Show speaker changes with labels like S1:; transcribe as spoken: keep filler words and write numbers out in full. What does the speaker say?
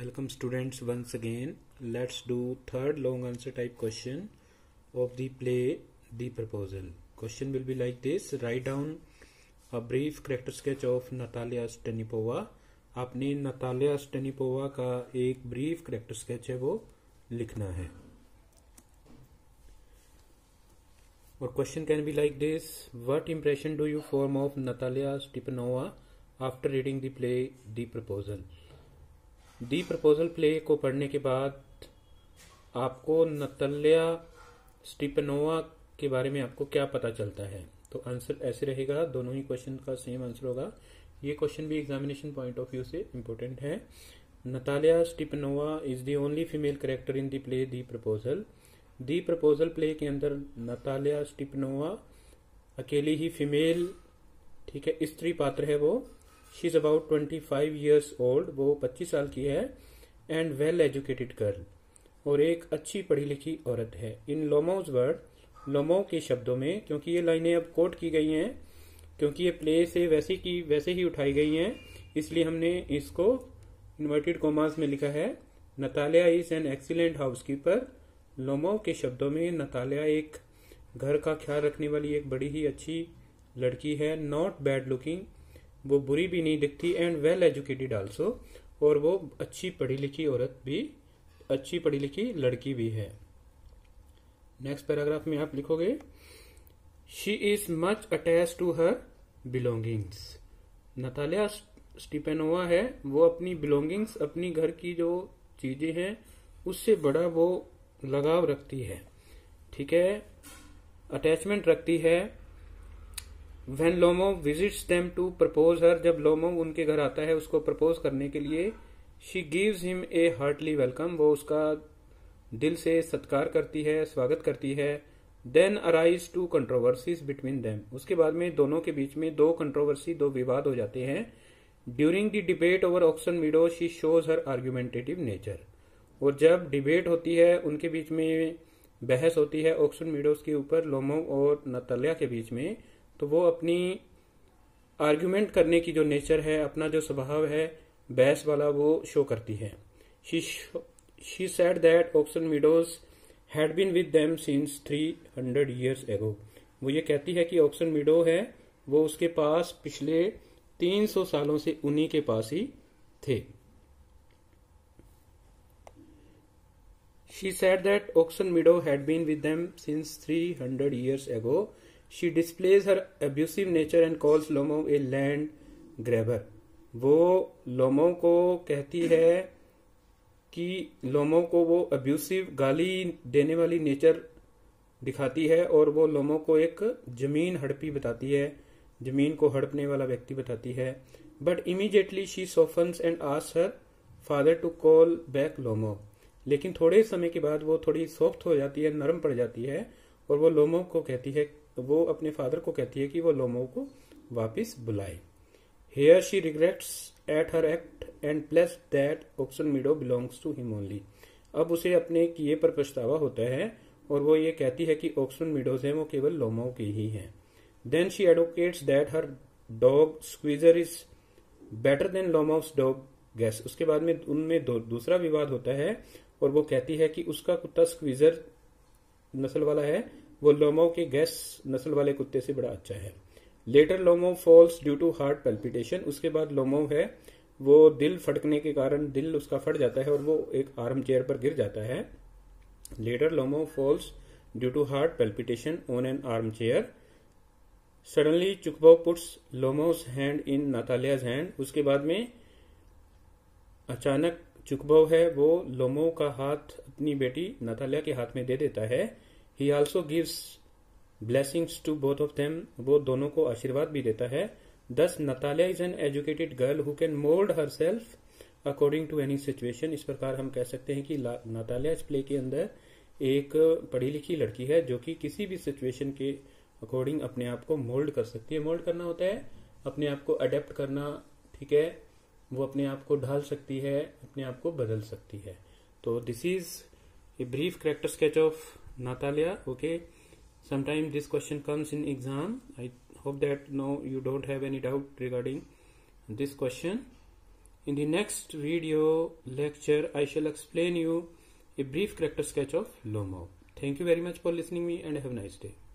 S1: Welcome students once again. Let's do third long answer type question of the play The Proposal. Question will be like this. Write down a brief character sketch of Natalia Stenipova. आपने Natalia Stenipova का एक brief character sketch है वो लिखना है. और question can be like this. What impression do you form of Natalia Stepanova after reading the play the proposal. The proposal play को पढ़ने के बाद आपको नतालिया स्टेपनोवा के बारे में आपको क्या पता चलता है. तो आंसर ऐसे रहेगा. दोनों ही क्वेश्चन का सेम आंसर होगा. ये क्वेश्चन भी एग्जामिनेशन पॉइंट ऑफ व्यू से इम्पोर्टेंट है. Natalia Stepanova is the only female character in the play the proposal. The proposal play के अंदर नतालिया स्टेपनोवा अकेली ही फीमेल, ठीक है, स्त्री पात्र है. वो she is about twenty five years old. वो पच्चीस साल की है. एंड वेल एजुकेटेड गर्ल, और एक अच्छी पढ़ी लिखी औरत है. इन लोमोज वर्ड, लोमो के शब्दों में, क्योंकि ये लाइनें अब कोट की गई हैं, क्योंकि ये प्ले से वैसे की वैसे ही उठाई गई हैं, इसलिए हमने इसको इन्वर्टेड कॉमास में लिखा है. Natalia is an excellent housekeeper. Lomov के शब्दों में नतालिया एक घर का ख्याल रखने वाली एक बड़ी ही अच्छी लड़की है. नॉट बैड लुकिंग, वो बुरी भी नहीं दिखती. एंड वेल एजुकेटेड आल्सो, और वो अच्छी पढ़ी लिखी औरत भी, अच्छी पढ़ी लिखी लड़की भी है. नेक्स्ट पैराग्राफ में आप लिखोगे she is much attach to her belongings. Natalia Stepanova है, वो अपनी बिलोंगिंग्स, अपनी घर की जो चीजें हैं उससे बड़ा वो लगाव रखती है, ठीक है, अटैचमेंट रखती है. When Lomov visits them to propose her, जब लोमो उनके घर आता है उसको प्रपोज करने के लिए, she gives him a heartly welcome, वो उसका दिल से सत्कार करती है, स्वागत करती है. Then arise to controversies between them, उसके बाद में दोनों के बीच में दो कंट्रोवर्सी, दो विवाद हो जाते हैं. During the debate over Oxen Meadow she shows her argumentative nature, और जब डिबेट होती है, उनके बीच में बहस होती है ऑक्सन मीडोज के ऊपर, लोमो और नतालिया के बीच में, तो वो अपनी आर्ग्यूमेंट करने की जो नेचर है, अपना जो स्वभाव है बहस वाला, वो शो करती है. She said that Oxen Meadows had been with them since three hundred years ago. वो ये कहती है कि ऑक्सन मीडो है वो उसके पास पिछले तीन सौ सालों से उन्हीं के पास ही थे. She said that Oxen Meadow had been with them since three hundred years ago. She displays her abusive nature and calls Lomo a land grabber. वो लोमो को कहती है कि लोमो को वो अब्यूसिव, गाली देने वाली नेचर दिखाती है, और वो लोमो को एक जमीन हड़पी बताती है, जमीन को हड़पने वाला व्यक्ति बताती है. But immediately she softens and asks her father to call back Lomov. लेकिन थोड़े समय के बाद वो थोड़ी सॉफ्ट हो जाती है, नरम पड़ जाती है, और वो लोमो को कहती है, वो अपने फादर को कहती है कि वो लोमो को वापस बुलाए. Here she regrets at her act and pleads that Oxen Meadow belongs to him only. अब उसे अपने किए पर पछतावा होता है, और वो ये कहती है कि ऑक्सन मीडोज हैं वो केवल लोमो की ही हैं. Then she advocates that her dog Squeezer is better than Lomo's dog Guess. उसके बाद में उनमें दो, दूसरा विवाद होता है, और वो कहती है कि उसका कुत्ता स्क्वीजर नस्ल वाला है, वो लोमो के गैस नस्ल वाले कुत्ते से बड़ा अच्छा है. Later Lomov falls due to heart palpitation. उसके बाद लोमो है वो दिल फटकने के कारण दिल उसका फट जाता है, और वो एक आर्म चेयर पर गिर जाता है. Later Lomov falls due to heart palpitation on an armchair. Suddenly चुकबो puts Lomov's hand in Natalia's hand. उसके बाद में अचानक चुकबो है वो लोमो का हाथ अपनी बेटी नतालिया के हाथ में दे देता है. He also gives blessings to both of them. वो दोनों को आशीर्वाद भी देता है. Thus Natalia is an educated girl who can mold herself according to any situation. इस प्रकार हम कह सकते हैं कि नतालिया इस प्ले के अंदर एक पढ़ी लिखी लड़की है जो कि किसी भी सिचुएशन के अकॉर्डिंग अपने आप को मोल्ड कर सकती है. मोल्ड करना होता है अपने आप को अडेप्ट करना, ठीक है, वो अपने आप को ढाल सकती है, अपने आप को बदल सकती है. तो this is a brief character sketch of Natalia. Okay, sometimes this question comes in exam. I hope that now you don't have any doubt regarding this question. In the next video lecture, I shall explain you a brief character sketch of Lomao. Thank you very much for listening me and have a nice day.